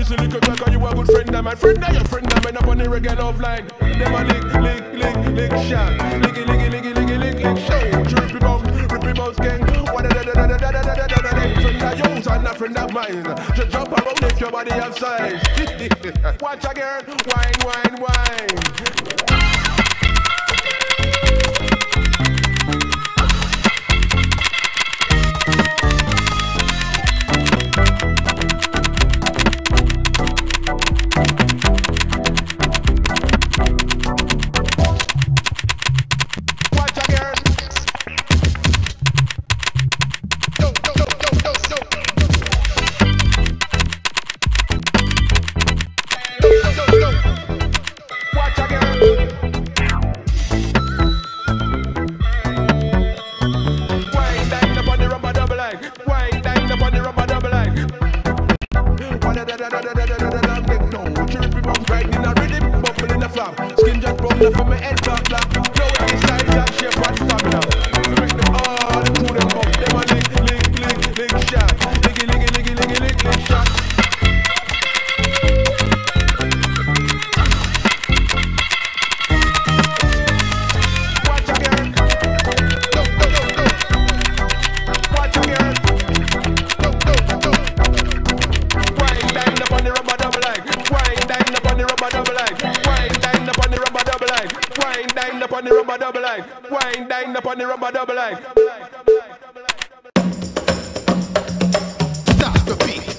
This is little talk, you a good friend of mine. Friend of your friend of mine up on the regular love line. Them a lick shot. Lick show. Rip him out, gang. Friend of yours and a friend of mine. Just jump around if your body have size. Watch a girl, wine. Skin just broke from my head top black. Blow every size and shape and stamina. Make them all to them up. Them a lick shot. Lick shot. Watch again. Go. Watch again. Go. Wind down up on the rubber double line. Wind down up on the rubber double line. Wind down up on the rubber double line. Wind down up on the rubber double line. Wind down up on the rubber double line. Stop the beat.